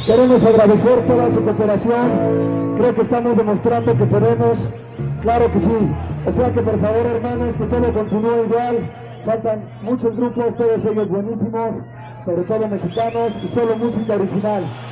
Queremos agradecer toda su cooperación. Creo que estamos demostrando que podemos. Claro que sí. O sea que por favor, hermanos, que todo continúe igual. Faltan muchos grupos, todos ellos buenísimos, sobre todo mexicanos, y solo música original.